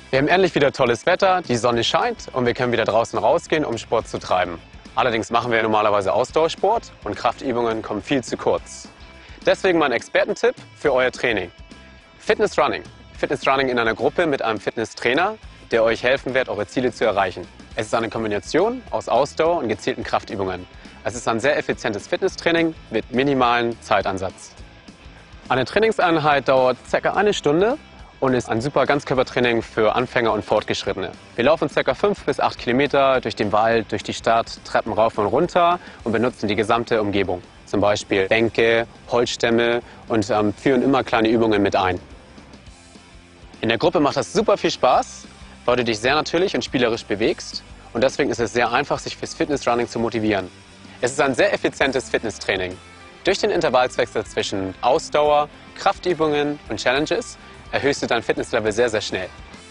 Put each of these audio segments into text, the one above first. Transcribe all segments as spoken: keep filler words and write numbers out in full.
Wir haben endlich wieder tolles Wetter, die Sonne scheint und wir können wieder draußen rausgehen, um Sport zu treiben. Allerdings machen wir normalerweise Ausdauersport und Kraftübungen kommen viel zu kurz. Deswegen mein Expertentipp für euer Training. Fitness Running. Fitness Running in einer Gruppe mit einem Fitnesstrainer, der euch helfen wird, eure Ziele zu erreichen. Es ist eine Kombination aus Ausdauer und gezielten Kraftübungen. Es ist ein sehr effizientes Fitnesstraining mit minimalen Zeitansatz. Eine Trainingseinheit dauert ca. eine Stunde und ist ein super Ganzkörpertraining für Anfänger und Fortgeschrittene. Wir laufen ca. fünf bis acht Kilometer durch den Wald, durch die Stadt, Treppen rauf und runter und benutzen die gesamte Umgebung. Zum Beispiel Bänke, Holzstämme und ähm, führen immer kleine Übungen mit ein. In der Gruppe macht das super viel Spaß, weil du dich sehr natürlich und spielerisch bewegst und deswegen ist es sehr einfach, sich fürs Fitnessrunning zu motivieren. Es ist ein sehr effizientes Fitnesstraining. Durch den Intervallswechsel zwischen Ausdauer, Kraftübungen und Challenges erhöhst du dein Fitnesslevel sehr, sehr schnell.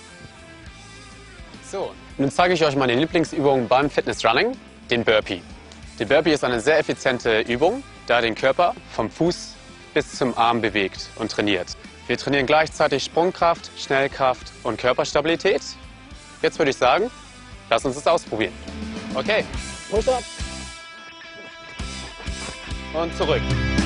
So, nun zeige ich euch meine Lieblingsübung beim Fitnessrunning, den Burpee. Der Burpee ist eine sehr effiziente Übung, da er den Körper vom Fuß bis zum Arm bewegt und trainiert. Wir trainieren gleichzeitig Sprungkraft, Schnellkraft und Körperstabilität. Jetzt würde ich sagen, lass uns das ausprobieren. Okay, Push up. Und zurück.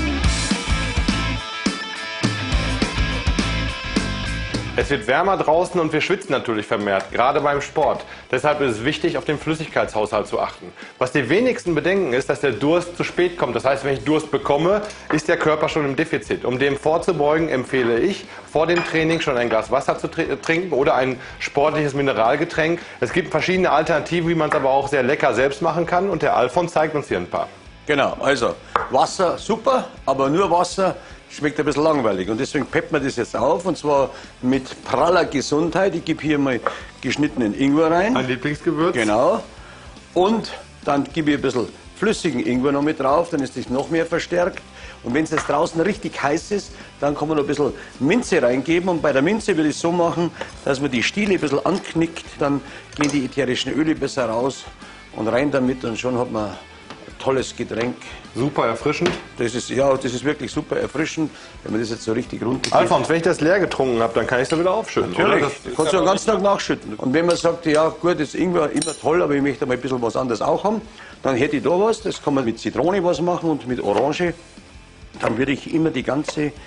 Es wird wärmer draußen und wir schwitzen natürlich vermehrt, gerade beim Sport. Deshalb ist es wichtig, auf den Flüssigkeitshaushalt zu achten. Was die wenigsten bedenken ist, dass der Durst zu spät kommt. Das heißt, wenn ich Durst bekomme, ist der Körper schon im Defizit. Um dem vorzubeugen, empfehle ich, vor dem Training schon ein Glas Wasser zu trinken oder ein sportliches Mineralgetränk. Es gibt verschiedene Alternativen, wie man es aber auch sehr lecker selbst machen kann. Und der Alfons zeigt uns hier ein paar. Genau, also Wasser super, aber nur Wasser schmeckt ein bisschen langweilig und deswegen peppen wir das jetzt auf und zwar mit praller Gesundheit. Ich gebe hier mal geschnittenen Ingwer rein. Ein Lieblingsgewürz. Genau. Und dann gebe ich ein bisschen flüssigen Ingwer noch mit drauf, dann ist das noch mehr verstärkt. Und wenn es jetzt draußen richtig heiß ist, dann kann man noch ein bisschen Minze reingeben. Und bei der Minze will ich es so machen, dass man die Stiele ein bisschen anknickt, dann gehen die ätherischen Öle besser raus und rein damit und schon hat man tolles Getränk. Super erfrischend. Das ist, ja, das ist wirklich super erfrischend, wenn man das jetzt so richtig runtergeht. Alfons, wenn ich das leer getrunken habe, dann kann ich es da wieder aufschütten. Natürlich, oder? das kannst du den ganzen Tag nachschütten. Und wenn man sagt, ja gut, das ist Ingwer immer toll, aber ich möchte mal ein bisschen was anderes auch haben, dann hätte ich da was, das kann man mit Zitrone was machen und mit Orange. Dann würde ich immer die ganze äh,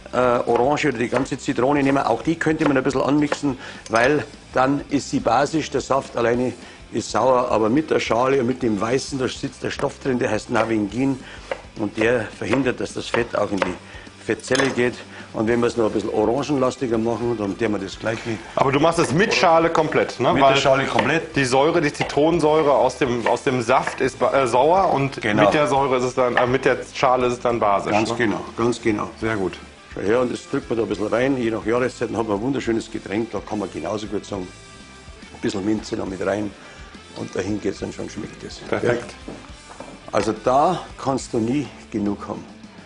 Orange oder die ganze Zitrone nehmen. Auch die könnte man ein bisschen anmixen, weil dann ist sie basisch, der Saft alleine ist sauer, aber mit der Schale und mit dem Weißen, da sitzt der Stoff drin, der heißt Navingin und der verhindert, dass das Fett auch in die Fettzelle geht. Und wenn wir es noch ein bisschen orangenlastiger machen, dann tun wir das gleiche. Aber du machst es mit Schale komplett, ne? Mit Weil der Schale komplett. Die Säure, die Zitronensäure aus dem, aus dem Saft ist äh, sauer und Genau. mit der Säure ist es dann, äh, mit der Schale ist es dann basisch. Ganz ne? genau, ganz genau. Sehr gut. Schau her, und das drückt man da ein bisschen rein, je nach Jahreszeiten hat man ein wunderschönes Getränk, da kann man genauso gut sagen, ein bisschen Minze noch mit rein. Und dahin geht es dann schon, schmeckt es. Perfekt. Ja. Also da kannst du nie genug haben.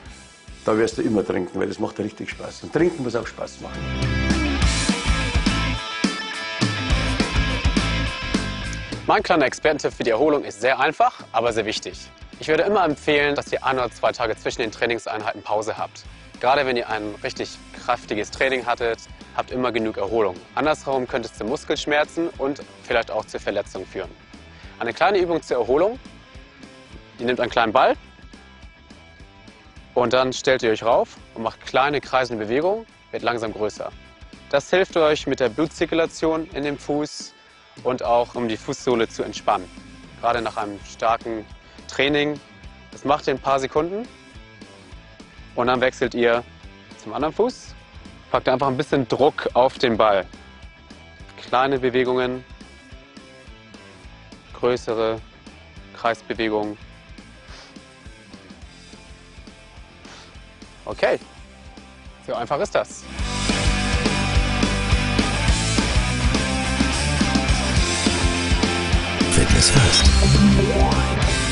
Da wirst du immer trinken, weil das macht ja richtig Spaß. Und trinken muss auch Spaß machen. Mein kleiner Expertentipp für die Erholung ist sehr einfach, aber sehr wichtig. Ich würde immer empfehlen, dass ihr ein oder zwei Tage zwischen den Trainingseinheiten Pause habt. Gerade wenn ihr ein richtig kräftiges Training hattet, habt immer genug Erholung. Andersherum könnte es zu Muskelschmerzen und vielleicht auch zu Verletzungen führen. Eine kleine Übung zur Erholung. Ihr nehmt einen kleinen Ball und dann stellt ihr euch rauf und macht kleine kreisende Bewegungen, wird langsam größer. Das hilft euch mit der Blutzirkulation in dem Fuß und auch um die Fußsohle zu entspannen. Gerade nach einem starken Training. Das macht ihr ein paar Sekunden und dann wechselt ihr zum anderen Fuß. Packt einfach ein bisschen Druck auf den Ball. Kleine Bewegungen, größere Kreisbewegungen. Okay, so einfach ist das. Fitness First.